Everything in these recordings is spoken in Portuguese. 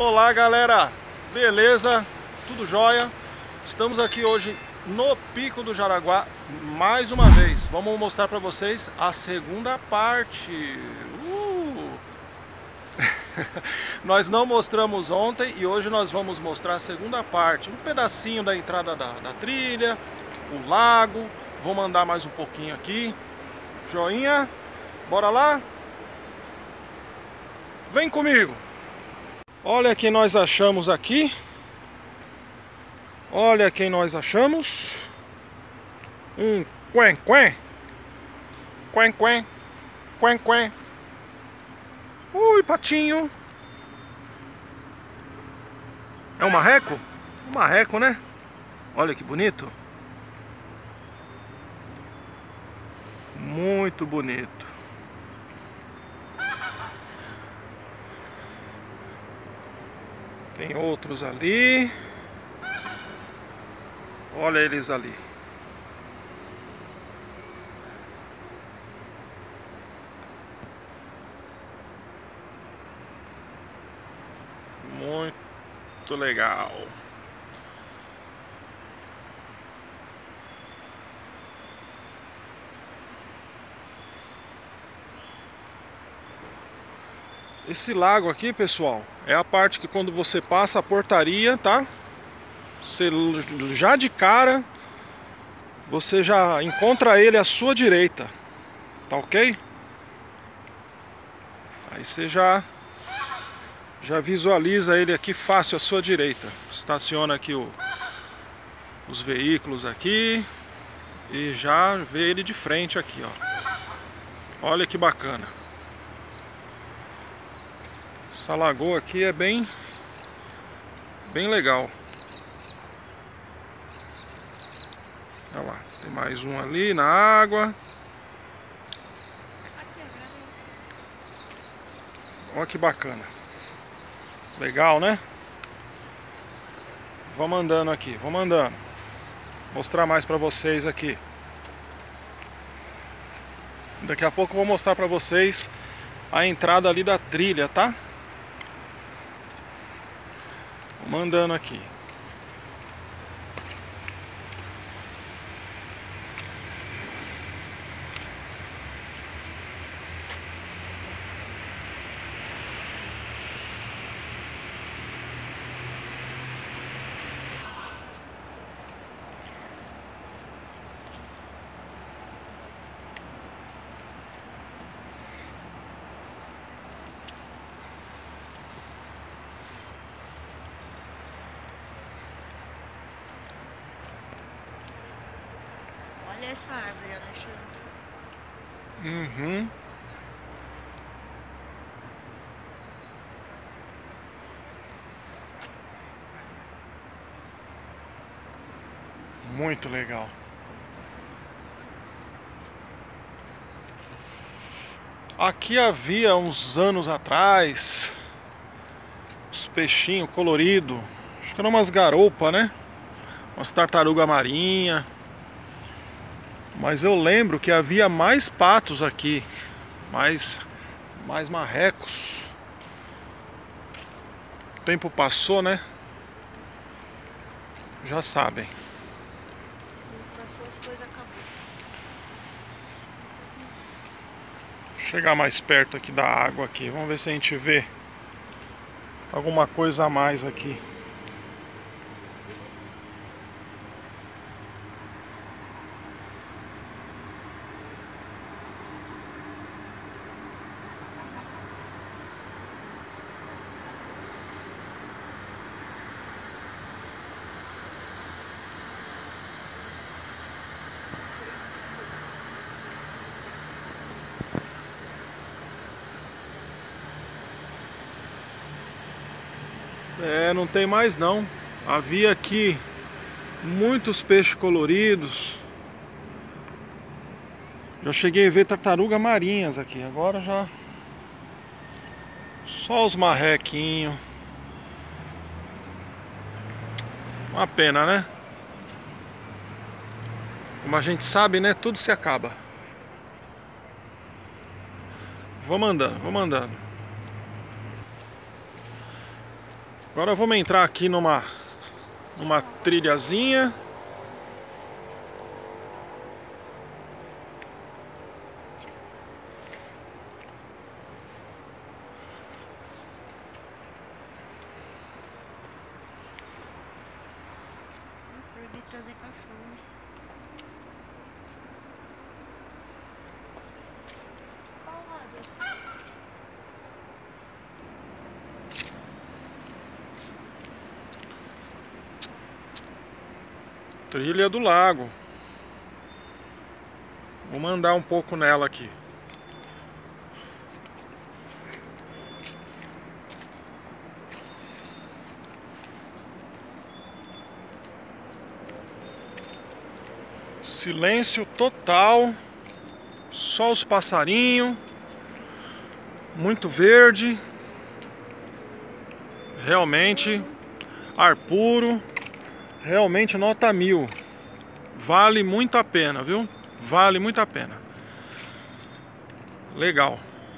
Olá galera, beleza? Tudo jóia? Estamos aqui hoje no Pico do Jaraguá mais uma vez. Vamos mostrar para vocês a segunda parte. Nós não mostramos ontem e hoje nós vamos mostrar a segunda parte. Um pedacinho da entrada da trilha, o lago. Vou mandar mais um pouquinho aqui. Joinha, bora lá? Vem comigo! Olha quem nós achamos aqui. Olha quem nós achamos. Um quen-quen. Quen-quen. Quen-quen. Ui, patinho. É um marreco? Um marreco, né? Olha que bonito. Muito bonito. Tem outros ali. Olha eles ali. Muito legal. Esse lago aqui, pessoal, é a parte que quando você passa a portaria, tá? Você já de cara, você já encontra ele à sua direita, tá ok? Aí você já visualiza ele aqui fácil à sua direita. Estaciona aqui os veículos aqui e já vê ele de frente aqui, ó. Olha que bacana. Essa lagoa aqui é bem legal. Olha lá, tem mais um ali na água. Olha que bacana. Legal, né? Vamos andando aqui, vamos andando. Mostrar mais pra vocês aqui. Daqui a pouco eu vou mostrar pra vocês a entrada ali da trilha, tá? Vamos andando aqui. Olha essa árvore, Alexandre. Uhum. Muito legal. Aqui havia uns anos atrás uns peixinhos coloridos. Acho que eram umas garoupas, né? Umas tartaruga marinha. Mas eu lembro que havia mais patos aqui, mais marrecos. O tempo passou, né? Já sabem. Passou, as coisas acabou. Vou chegar mais perto aqui da água aqui. Vamos ver se a gente vê alguma coisa a mais aqui. É, não tem mais não. Havia aqui muitos peixes coloridos. Já cheguei a ver tartaruga marinhas aqui. Agora já só os marrequinhos. Uma pena, né? Como a gente sabe, né? Tudo se acaba. Vamos andando, vamos andando. Agora vamos entrar aqui numa trilhazinha. Proibi trazer cachorro. Qual lado? Trilha do lago. Vou mandar um pouco nela aqui. Silêncio total. Só os passarinhos. Muito verde. Realmente ar puro. Realmente nota 1000. Vale muito a pena, viu? Vale muito a pena. Legal.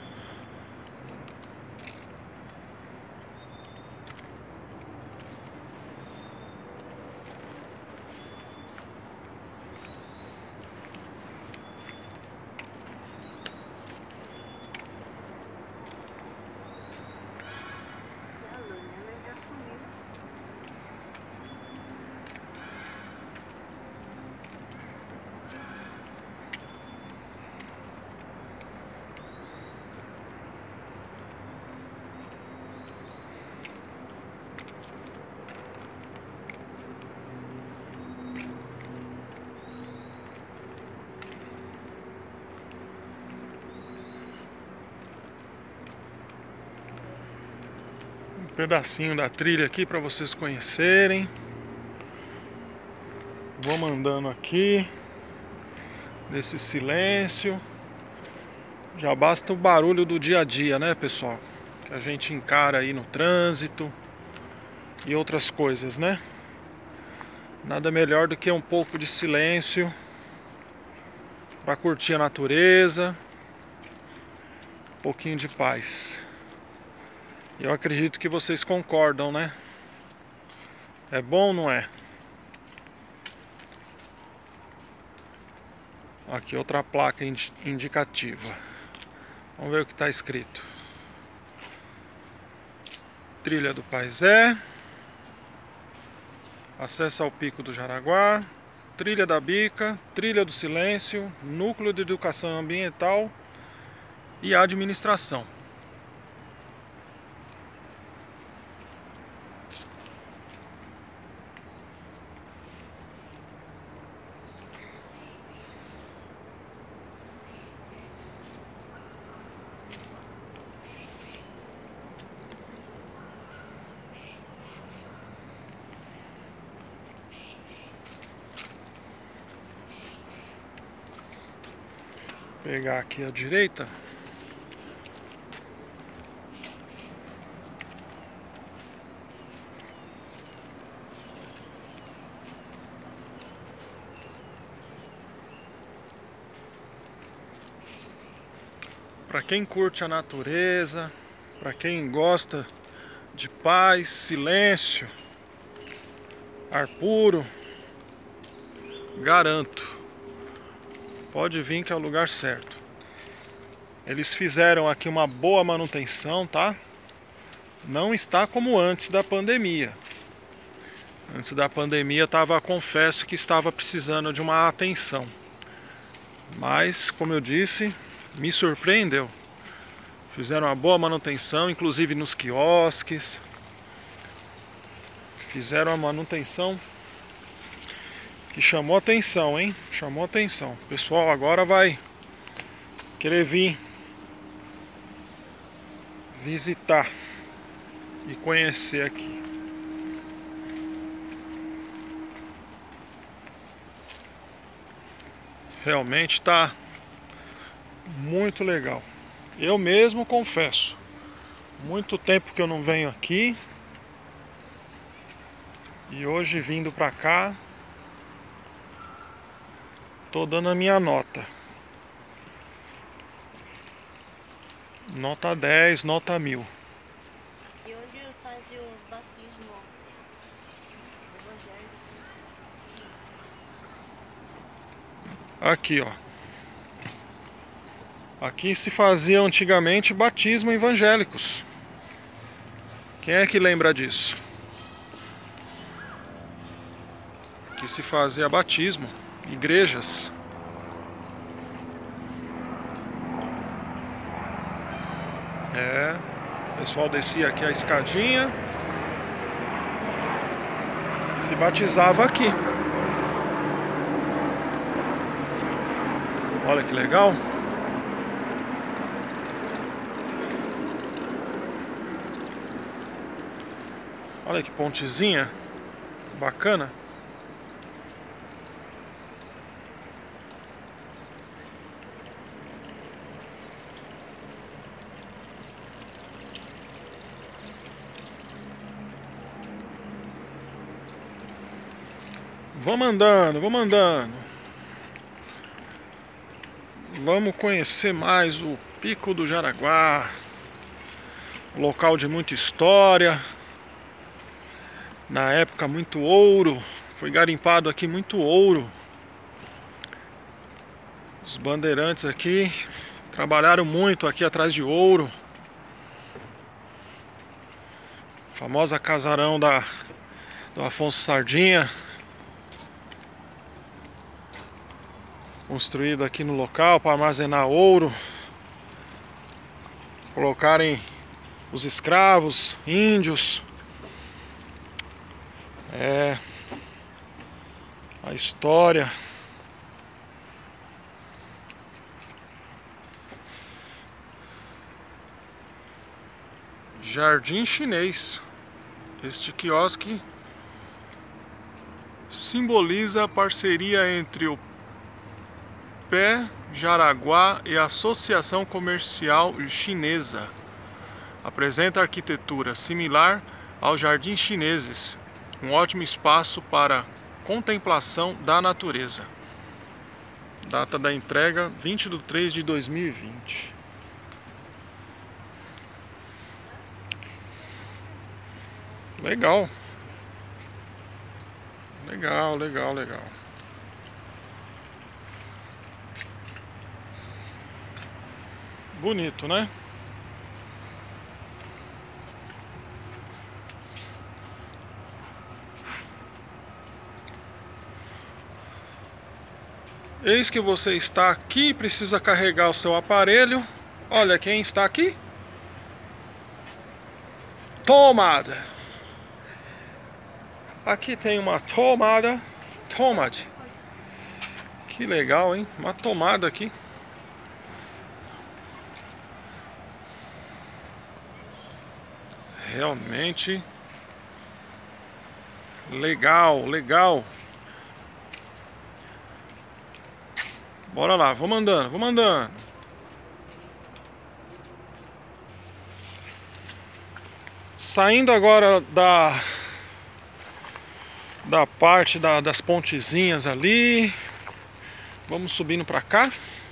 Um pedacinho da trilha aqui para vocês conhecerem. Vou mandando aqui nesse silêncio. Já basta o barulho do dia a dia, né, pessoal? Que a gente encara aí no trânsito e outras coisas, né? Nada melhor do que um pouco de silêncio para curtir a natureza, um pouquinho de paz. Eu acredito que vocês concordam, né? É bom ou não é? Aqui outra placa indicativa. Vamos ver o que está escrito. Trilha do Paisé. Acesso ao Pico do Jaraguá. Trilha da Bica. Trilha do Silêncio. Núcleo de Educação Ambiental e Administração. Pegar aqui à direita. Para quem curte a natureza, para quem gosta de paz, silêncio, ar puro, garanto. Pode vir que é o lugar certo. Eles fizeram aqui uma boa manutenção, tá? Não está como antes da pandemia. Antes da pandemia confesso que estava precisando de uma atenção. Mas, como eu disse, me surpreendeu. Fizeram uma boa manutenção, inclusive nos quiosques. Fizeram uma manutenção que chamou atenção, hein? Chamou atenção. O pessoal agora vai querer vir visitar e conhecer aqui. Realmente está muito legal. Eu mesmo confesso, muito tempo que eu não venho aqui e hoje vindo pra cá, tô dando a minha nota. Nota 10, nota 1000. E aqui onde fazia os batismos evangélicos. Aqui, ó. Aqui se fazia antigamente batismo evangélicos. Quem é que lembra disso? Aqui se fazia batismo, igrejas. O pessoal descia aqui a escadinha, se batizava aqui. Olha que legal. Olha que pontezinha bacana. Vamos andando, vamos andando. Vamos conhecer mais o Pico do Jaraguá. Local de muita história. Na época muito ouro. Foi garimpado aqui muito ouro. Os bandeirantes aqui trabalharam muito aqui atrás de ouro. Famosa casarão do Afonso Sardinha. Construído aqui no local para armazenar ouro. Colocarem os escravos, índios. A história. Jardim Chinês. Este quiosque simboliza a parceria entre o Pé Jaraguá e a Associação Comercial Chinesa. Apresenta arquitetura similar aos jardins chineses, um ótimo espaço para contemplação da natureza. Data da entrega 20/3/2020. Legal. Legal, legal, legal. Bonito, né? Eis que você está aqui e precisa carregar o seu aparelho. Olha quem está aqui. Tomada. Aqui tem uma tomada. Tomade. Que legal, hein? Uma tomada aqui. Realmente legal, legal. Bora lá, vamos andando, vamos andando. Saindo agora da parte das pontezinhas ali. Vamos subindo pra cá.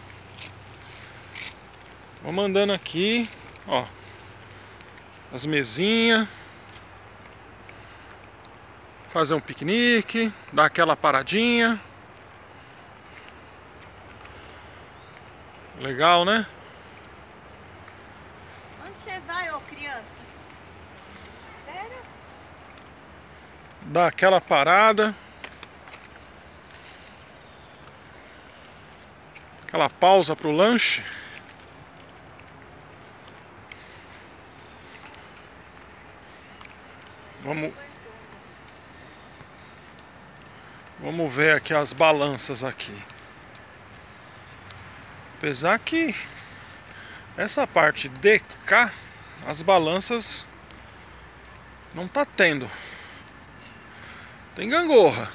Vamos andando aqui, ó. As mesinhas. Fazer um piquenique, dar aquela paradinha. Legal, né? Onde você vai, ô criança? Sério? Dar aquela parada. Aquela pausa pro lanche. Vamos ver aqui as balanças aqui. Apesar que essa parte de cá, as balanças não tá tendo. Tem gangorra.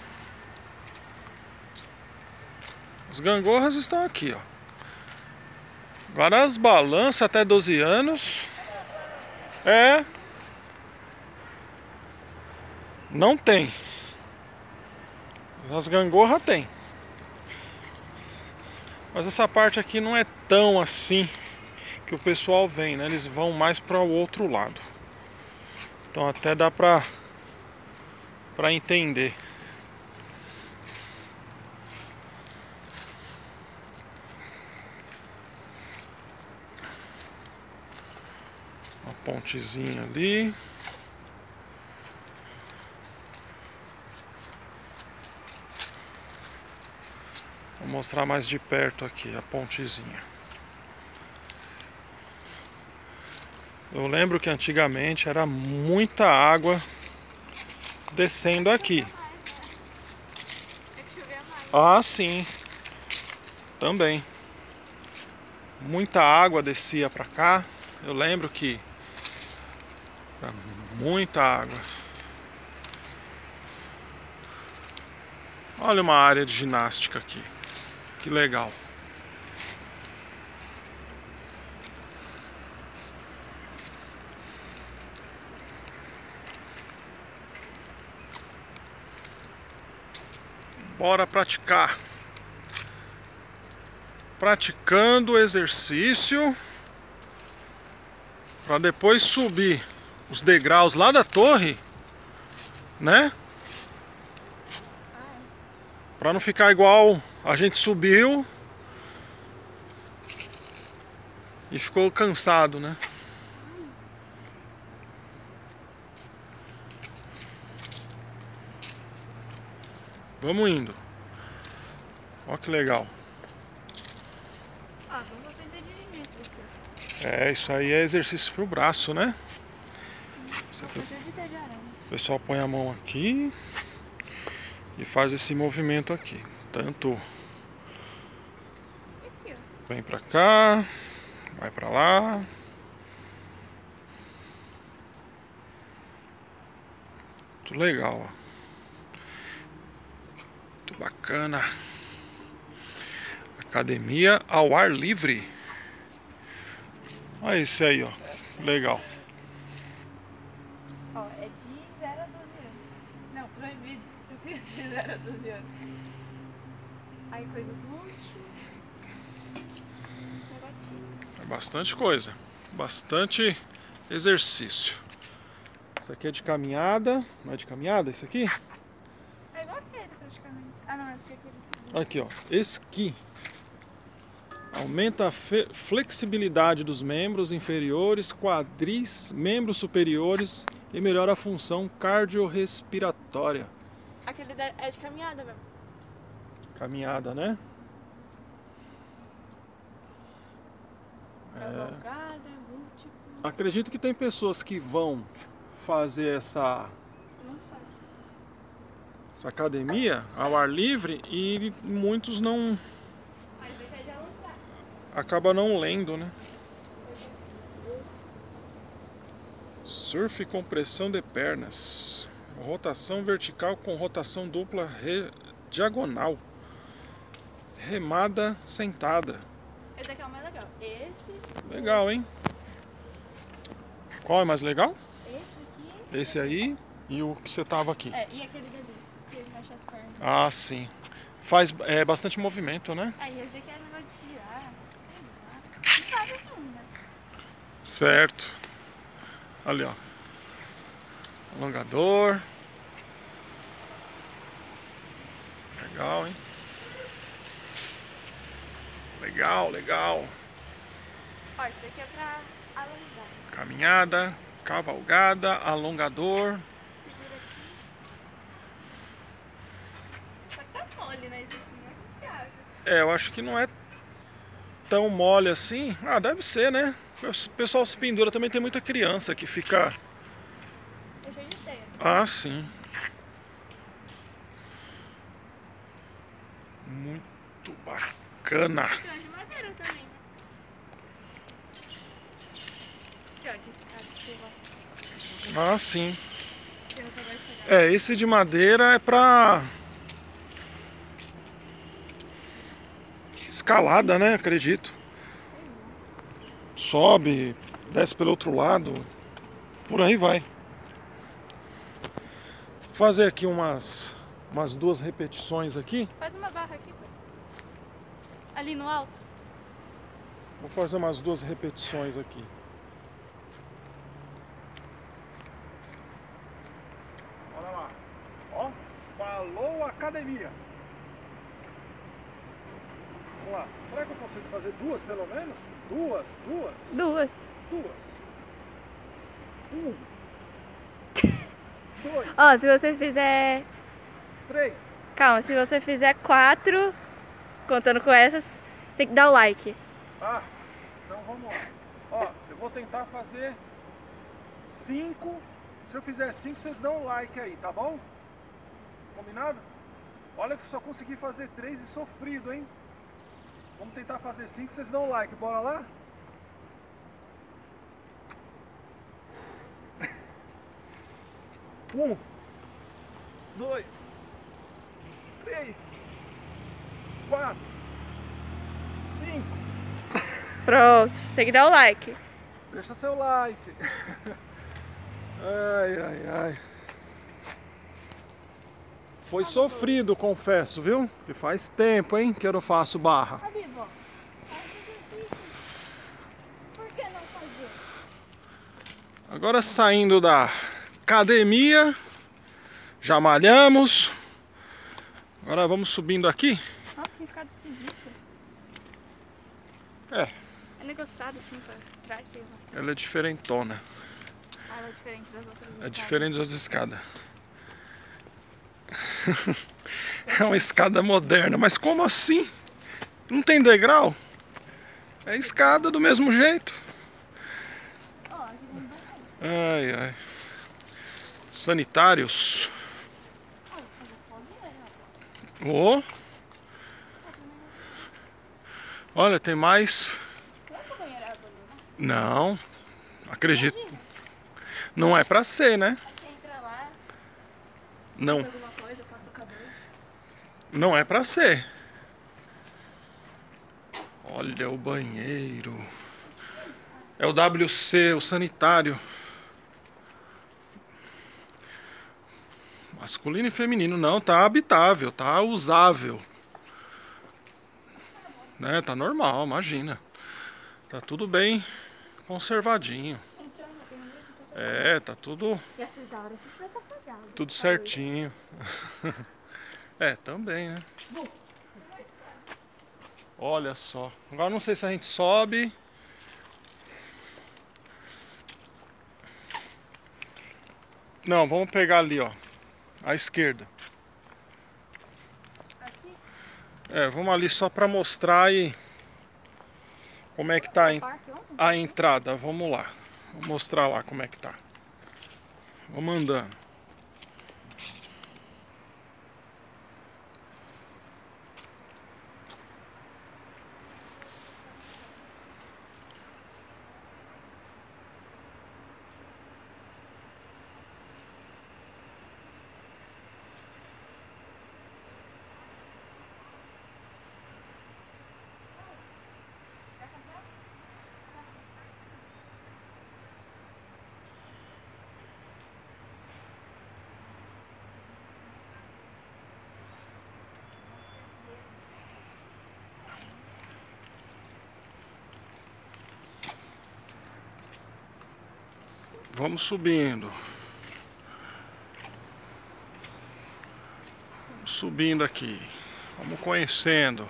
As gangorras estão aqui, ó. Agora as balanças até 12 anos não tem. As gangorras tem. Mas essa parte aqui não é tão assim que o pessoal vem, né? Eles vão mais para o outro lado. Então até dá pra entender. Uma pontezinha ali. Vou mostrar mais de perto aqui a pontezinha. Eu lembro que antigamente era muita água descendo aqui. É que chovia mais. Ah, sim. Também. Muita água descia pra cá. Eu lembro que era muita água. Olha uma área de ginástica aqui. Que legal. Bora praticar. Praticando o exercício para depois subir os degraus lá da torre, né? Para não ficar igual a gente subiu e ficou cansado, né? Vamos indo. Olha que legal. Ah, vamos aprender a dirigir isso aqui. É, isso aí é exercício pro braço, né? Isso aqui, Cheio de teia de aranha. o pessoal põe a mão aqui e faz esse movimento aqui. Tanto E aqui, ó. vem pra cá, vai pra lá. Muito legal, ó. Muito bacana. Academia ao ar livre. Olha esse aí, ó. Legal. Ó, é de 0 a 12 anos. Não, proibido. De 0 a 12 anos. Aí coisa útil. É bastante coisa. Bastante exercício. Isso aqui é de caminhada. Não é de caminhada isso aqui? É igual aquele praticamente. Ah não, é porque aquele. Aqui, ó. Esqui. Aumenta a flexibilidade dos membros inferiores, quadris, membros superiores e melhora a função cardiorrespiratória. Aquele é de caminhada mesmo. Caminhada, né? Cavalgada, múltiplo. Acredito que tem pessoas que vão fazer essa Não sabe. academia ao ar livre e muitos não Mas esse é de alongar. acaba não lendo, né? Surf com pressão de pernas. Rotação vertical com rotação dupla diagonal. Remada sentada. Esse aqui é o mais legal. Legal, hein? Qual é mais legal? Esse aqui. Esse aí e o que você tava aqui. É, e aquele dali, que ele mexe as pernas. Ah, sim. Faz bastante movimento, né? Aí esse aqui é negócio de girar. Sei lá. Não sabe ainda. Certo. Ali, ó. Alongador. Legal, hein? Legal, legal. Ó, esse aqui é pra alongar. Caminhada, cavalgada, alongador. Segura aqui. Só que tá mole, né? Esse aqui não é confiável. Eu acho que não é tão mole assim. Ah, deve ser, né? O pessoal se pendura, também tem muita criança que fica... É cheio de teia. Ah, sim. Muito bacana. Tem umas de madeira também. Aqui, ó, de escada que você vai. Ah, sim. Você não vai pegar. Esse de madeira é pra escalada, né? Acredito. Sobe, desce pelo outro lado, por aí vai. Vou fazer aqui umas 2 repetições aqui. Faz uma barra aqui, pô. Ali no alto. Vou fazer umas 2 repetições aqui. academia. Vamos lá. Será que eu consigo fazer duas pelo menos? Duas. Um. Dois. Ó, se você fizer... 3. Calma, se você fizer 4, contando com essas, tem que dar o like. Ah, então vamos lá. Ó, eu vou tentar fazer 5. Se eu fizer 5, vocês dão um like aí, tá bom? Combinado? Olha que eu só consegui fazer 3 e sofrido, hein? Vamos tentar fazer 5, vocês dão um like. Bora lá? Um, 2, 3, 4, 5. Pronto, tem que dar o like. Deixa seu like. Ai. Foi sofrido, confesso, viu? Que faz tempo, hein, que eu não faço barra. Bibo, por que não fazer? Agora saindo da academia, já malhamos. Agora vamos subindo aqui. Nossa, que escada esquisita. É, É negociado assim pra trás, sei lá. ela é diferentona. Ah, ela é diferente das outras escadas. É diferente das outras escadas. É uma escada moderna, mas como assim? Não tem degrau? É escada do mesmo jeito. Ó, aqui tem um banheiro. Ai. Sanitários. Ó. Olha, tem mais. Será que o banheiro é água ali, né? Não, acredito. Não é pra ser, né? Aí você entra lá, Não, faz alguma coisa, passa o cabelo. não é pra ser. Olha o banheiro. É o WC, o sanitário. Masculino e feminino. Não, tá habitável, tá usável. Né, tá normal, imagina. Tá tudo bem conservadinho. É, tá tudo, Ia ser da hora se tivesse apagado. tudo certinho. É, também, né? Olha só. Agora não sei se a gente sobe. Não, vamos pegar ali, ó. À esquerda. Aqui? É, vamos ali só pra mostrar aí como é que tá a entrada. Vamos lá. Vou mostrar lá como é que tá. Vamos andando. Vamos subindo. Vamos subindo aqui. Vamos conhecendo.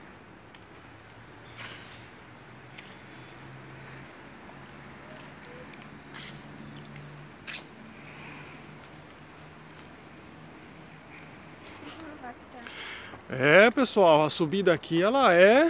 É, pessoal, a subida aqui ela é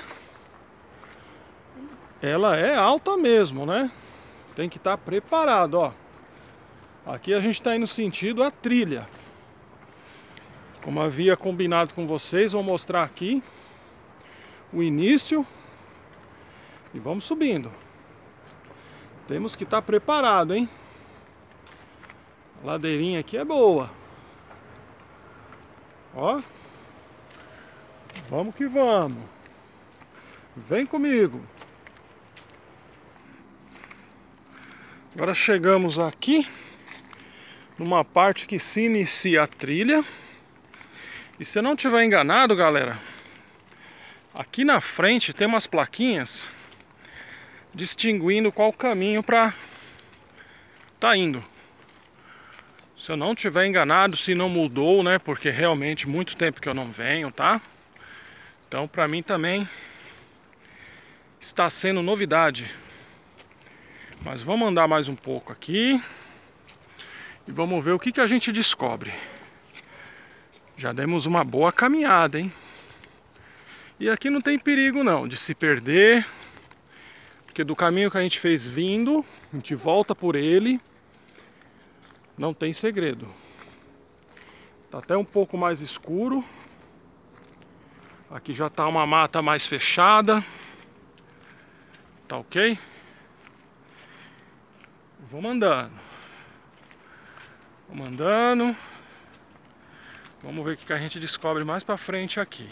alta mesmo, né? Tem que estar preparado, ó. Aqui a gente está indo sentido a trilha. Como havia combinado com vocês, vou mostrar aqui o início e vamos subindo. Temos que estar preparado, hein? A ladeirinha aqui é boa. Ó. Vamos que vamos. Vem comigo. Agora chegamos aqui numa parte que se inicia a trilha. E se eu não estiver enganado, galera, aqui na frente tem umas plaquinhas distinguindo qual caminho para tá indo. Se eu não tiver enganado, se não mudou, né? Porque realmente muito tempo que eu não venho, tá? Então pra mim também está sendo novidade. Mas vamos andar mais um pouco aqui e vamos ver o que a gente descobre. Já demos uma boa caminhada, hein? E aqui não tem perigo não de se perder, porque do caminho que a gente fez vindo, a gente volta por ele, não tem segredo. Tá até um pouco mais escuro. Aqui já tá uma mata mais fechada. Tá ok? Vamos andando. Vamos andando. Vamos ver o que a gente descobre mais pra frente aqui.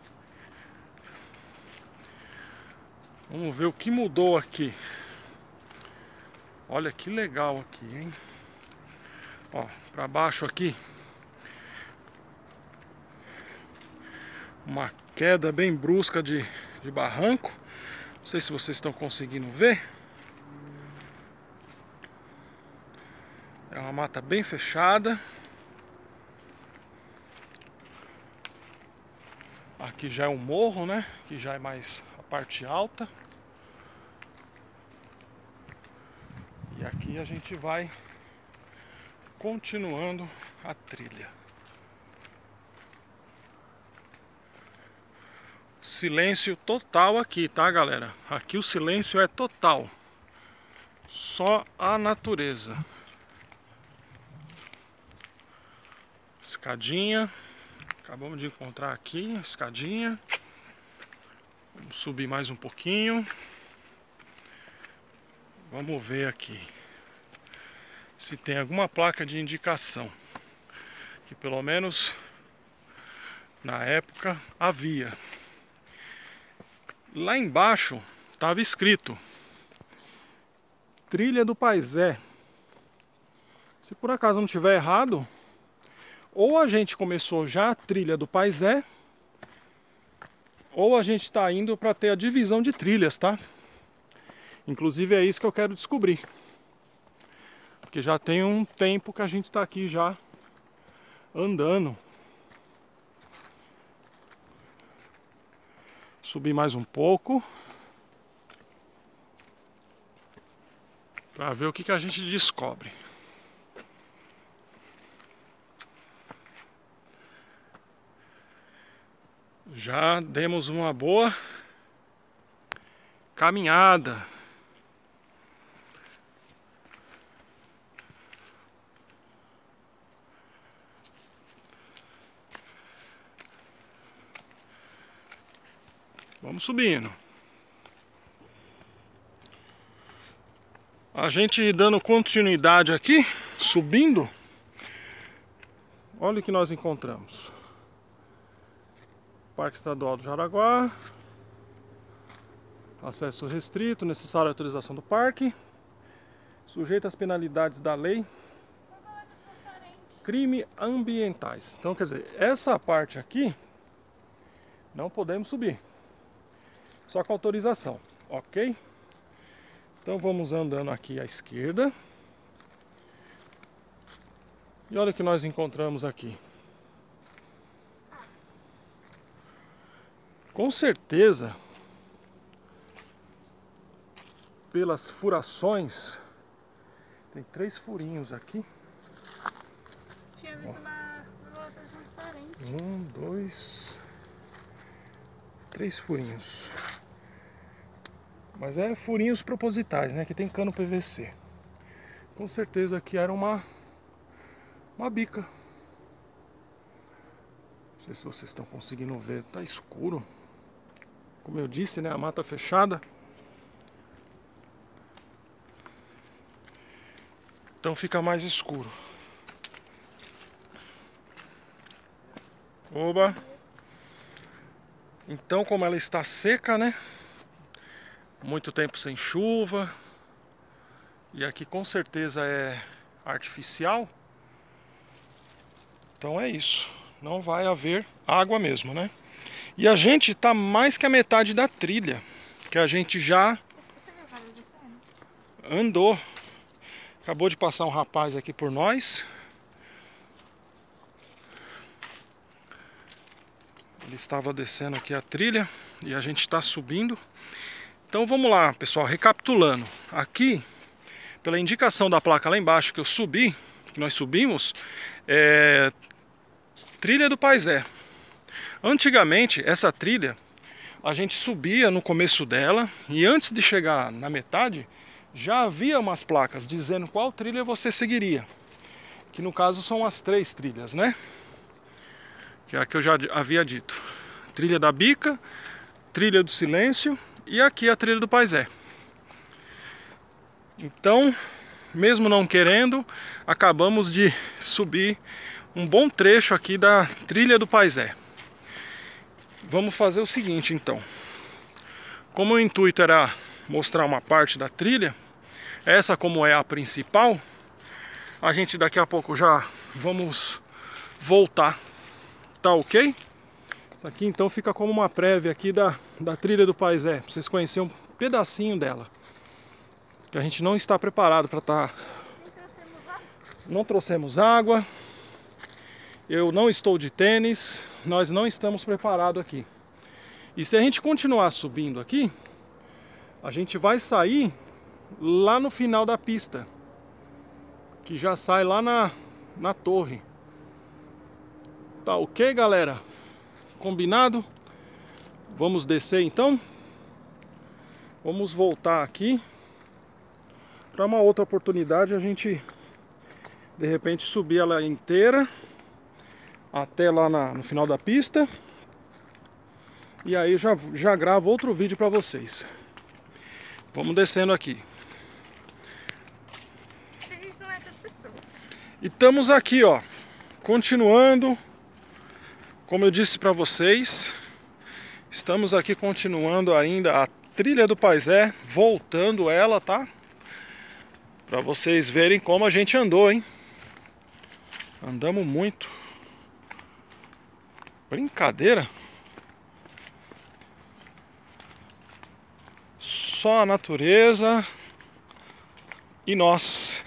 Vamos ver o que mudou aqui. Olha que legal aqui, hein? Ó, pra baixo aqui. Uma queda bem brusca de barranco. Não sei se vocês estão conseguindo ver. É uma mata bem fechada. Aqui já é um morro, né? Aqui já é mais a parte alta. E aqui a gente vai continuando a trilha. Silêncio total aqui, tá, galera? Aqui o silêncio é total. Só a natureza. Escadinha. Acabamos de encontrar aqui a escadinha. Vamos subir mais um pouquinho. Vamos ver aqui se tem alguma placa de indicação. Que pelo menos na época havia. Lá embaixo estava escrito Trilha do Paisé. Se por acaso não estiver errado, ou a gente começou já a trilha do Paisé, ou a gente está indo para ter a divisão de trilhas, tá? Inclusive é isso que eu quero descobrir. Porque já tem um tempo que a gente está aqui já andando. Subir mais um pouco. Para ver o que a gente descobre. Já demos uma boa caminhada. Vamos subindo. A gente dando continuidade aqui, subindo. Olha o que nós encontramos. Parque Estadual do Jaraguá. Acesso restrito, necessária autorização do parque. Sujeito às penalidades da lei. Crime ambientais. Então, quer dizer, essa parte aqui não podemos subir. Só com autorização, ok? Então vamos andando aqui à esquerda. E olha o que nós encontramos aqui. Com certeza, pelas furações, tem 3 furinhos aqui. Tinha visto uma louça transparente. 1, 2, 3 furinhos. Mas é furinhos propositais, né? Que tem cano PVC. Com certeza aqui era uma bica. Não sei se vocês estão conseguindo ver, tá escuro. Como eu disse, né? A mata fechada. Então fica mais escuro. Oba! Então, como ela está seca, né? Muito tempo sem chuva. E aqui com certeza é artificial. Então é isso. Não vai haver água mesmo, né? E a gente tá mais que a metade da trilha. Que a gente já andou. Acabou de passar um rapaz aqui por nós. Ele estava descendo aqui a trilha e a gente está subindo. Então vamos lá, pessoal, recapitulando. Aqui, pela indicação da placa lá embaixo que eu subi, que nós subimos, é Trilha do Paisé. Antigamente, essa trilha, a gente subia no começo dela e antes de chegar na metade, já havia umas placas dizendo qual trilha você seguiria. Que no caso são as 3 trilhas, né? Que é a que eu já havia dito. Trilha da Bica, Trilha do Silêncio e aqui a Trilha do Paisé. Então, mesmo não querendo, acabamos de subir um bom trecho aqui da Trilha do Paisé. Vamos fazer o seguinte então. Como o intuito era mostrar uma parte da trilha, essa como é a principal, a gente daqui a pouco já vamos voltar. Tá ok? Isso aqui então fica como uma prévia aqui da Trilha do Paisé, pra vocês conhecerem um pedacinho dela. Que a gente não está preparado para estar... Não trouxemos água. Eu não estou de tênis. Nós não estamos preparados aqui. E se a gente continuar subindo aqui, a gente vai sair lá no final da pista. Que já sai lá na torre. Tá ok, galera? Combinado? Vamos descer então. Vamos voltar aqui. Para uma outra oportunidade a gente de repente subir ela inteira até lá no final da pista. E aí já gravo outro vídeo para vocês. Vamos descendo aqui. E estamos aqui, ó, continuando. Como eu disse para vocês, estamos aqui continuando ainda a Trilha do Paisé, voltando ela, tá? Para vocês verem como a gente andou, hein? Andamos muito. Brincadeira. Só a natureza e nós.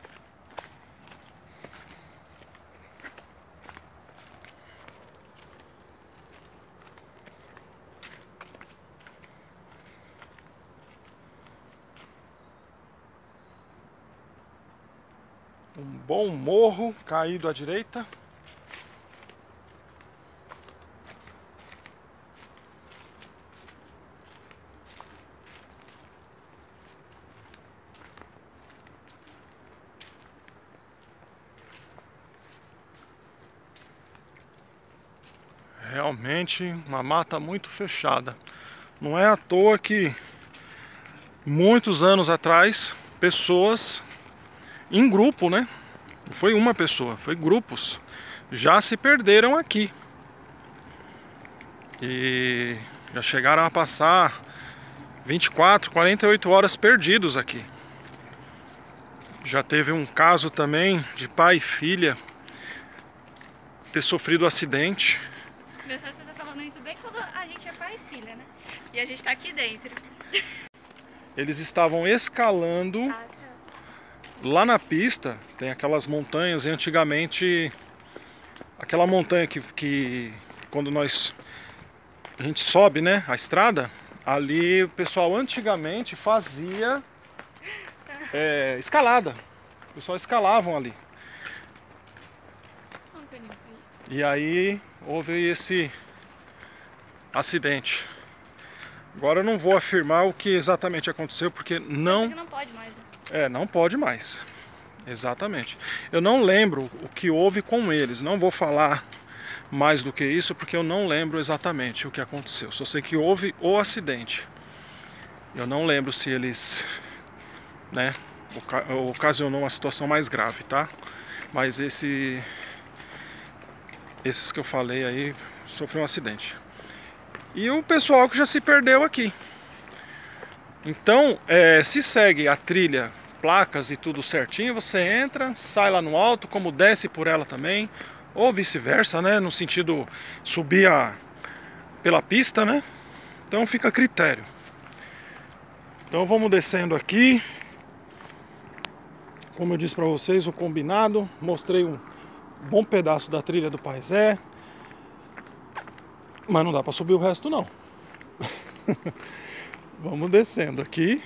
Um bom morro caído à direita. Realmente uma mata muito fechada. Não é à toa que muitos anos atrás pessoas em grupo, né? Não foi uma pessoa, foi grupos. Já se perderam aqui. E já chegaram a passar 24, 48 horas perdidos aqui. Já teve um caso também de pai e filha ter sofrido um acidente. Você tá falando isso bem quando a gente é pai e filha, né? E a gente tá aqui dentro. Eles estavam escalando. Lá na pista tem aquelas montanhas e antigamente aquela montanha que quando a gente sobe, né, a estrada, ali o pessoal antigamente fazia escalada. O pessoal escalavam ali. E aí houve esse acidente. Agora eu não vou afirmar o que exatamente aconteceu porque não pode mais, né? Não pode mais. Exatamente. Eu não lembro o que houve com eles. Não vou falar mais do que isso porque eu não lembro exatamente o que aconteceu. Só sei que houve o acidente. Eu não lembro se eles, né, ocasionou uma situação mais grave, tá? Mas esses que eu falei aí sofreu um acidente. E o pessoal que já se perdeu aqui. Então, se segue a trilha, placas e tudo certinho, você entra, sai lá no alto, como desce por ela também, ou vice-versa, né? No sentido subir pela pista, né? Então fica a critério. Então vamos descendo aqui. Como eu disse para vocês, o combinado. Mostrei um bom pedaço da Trilha do Paisé. Mas não dá pra subir o resto não. Vamos descendo aqui.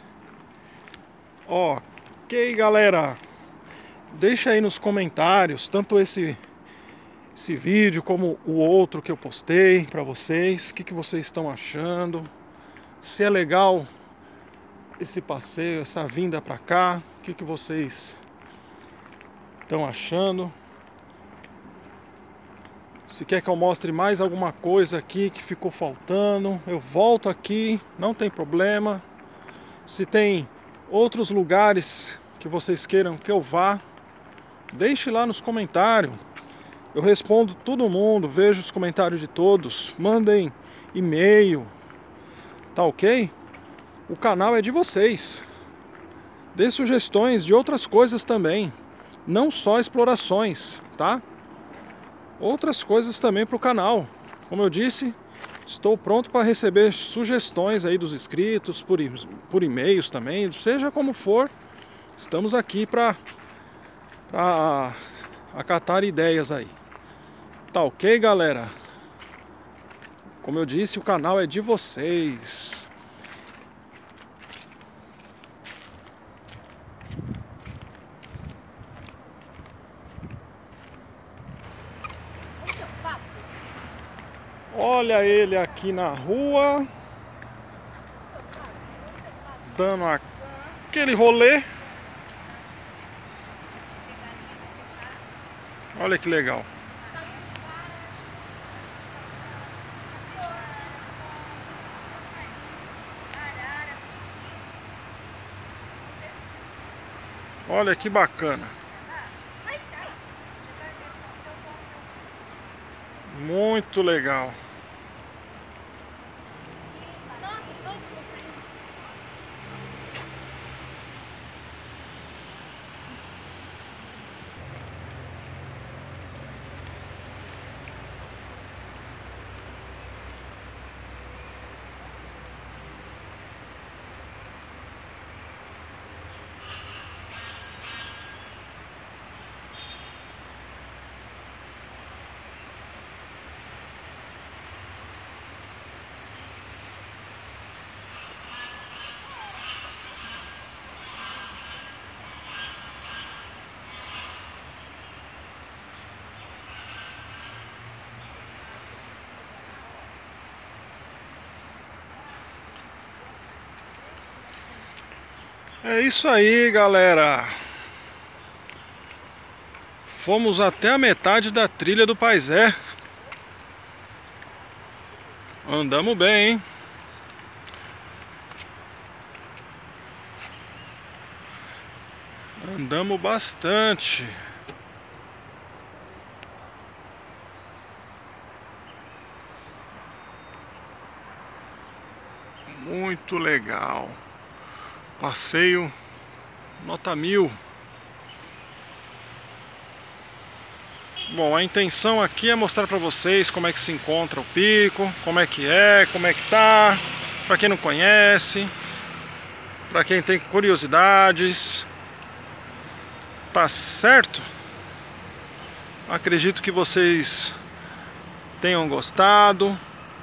Ok, galera. Deixa aí nos comentários, tanto esse vídeo como o outro que eu postei pra vocês. O que vocês estão achando? Se é legal esse passeio, essa vinda pra cá. O que vocês estão achando? Se quer que eu mostre mais alguma coisa aqui que ficou faltando, eu volto aqui, não tem problema. Se tem outros lugares que vocês queiram que eu vá, deixe lá nos comentários. Eu respondo todo mundo, vejo os comentários de todos. Mandem e-mail, tá ok? O canal é de vocês. Dê sugestões de outras coisas também, não só explorações, tá? Outras coisas também para o canal. Como eu disse, estou pronto para receber sugestões aí dos inscritos, por e-mails também, seja como for. Estamos aqui para acatar ideias aí. Tá ok, galera? Como eu disse, o canal é de vocês. Olha ele aqui na rua, dando aquele rolê. Olha que legal. Olha que bacana. Muito legal. É isso aí, galera. Fomos até a metade da trilha do Paisé. Andamos bem, hein? Andamos bastante. Muito legal. Passeio nota 1000. Bom, a intenção aqui é mostrar para vocês como é que se encontra o pico, como é que tá, para quem não conhece, para quem tem curiosidades. Tá certo? Acredito que vocês tenham gostado.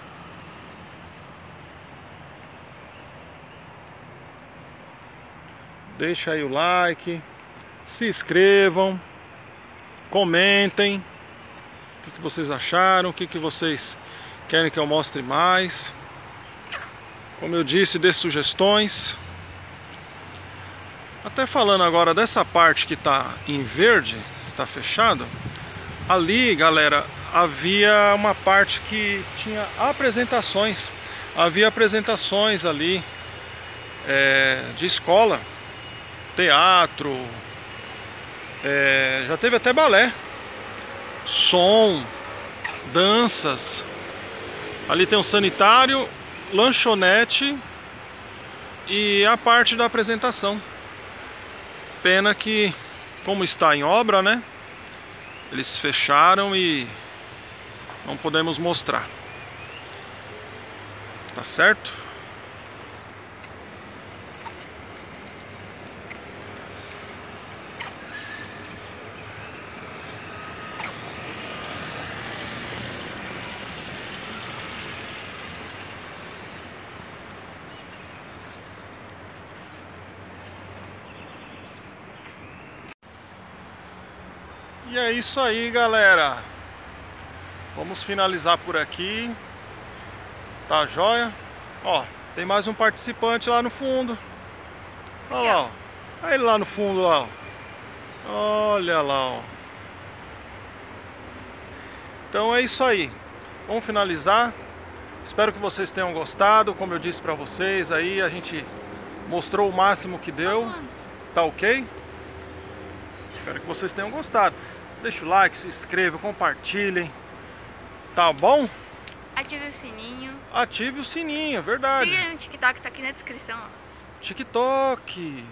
Deixa aí o like, se inscrevam, comentem o que vocês acharam, o que vocês querem que eu mostre mais. Como eu disse, dê sugestões. Até falando agora dessa parte que está em verde, está fechado, ali, galera, havia uma parte que tinha apresentações. Havia apresentações ali de escola, teatro, já teve até balé, som, danças. Ali tem um sanitário, lanchonete e a parte da apresentação. Pena que, como está em obra, né, eles fecharam e não podemos mostrar. Tá certo? E é isso aí, galera. Vamos finalizar por aqui. Tá joia? Ó, tem mais um participante lá no fundo. Olha lá, ó. Olha ele lá no fundo, lá, ó. Olha lá, ó. Então é isso aí. Vamos finalizar. Espero que vocês tenham gostado. Como eu disse pra vocês aí, a gente mostrou o máximo que deu. Tá ok? Espero que vocês tenham gostado. Deixa o like, se inscreva, compartilhem. Tá bom? Ative o sininho. Ative o sininho, é verdade. Siga no TikTok, tá aqui na descrição, ó. TikTok.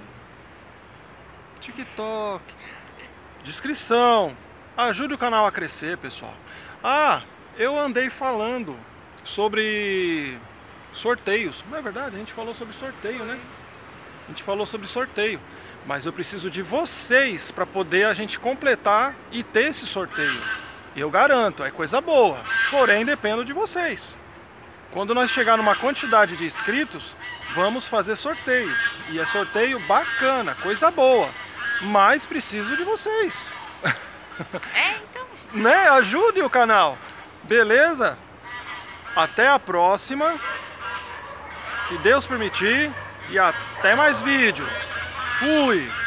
Descrição. Ajude o canal a crescer, pessoal. Ah, eu andei falando sobre sorteios. Não é verdade? A gente falou sobre sorteio, né? A gente falou sobre sorteio. Mas eu preciso de vocês para poder a gente completar e ter esse sorteio. Eu garanto, é coisa boa. Porém, dependo de vocês. Quando nós chegar numa quantidade de inscritos, vamos fazer sorteios. E é sorteio bacana, coisa boa. Mas preciso de vocês. Então. Né? Ajude o canal. Beleza? Até a próxima. Se Deus permitir. E até mais vídeo. Fui!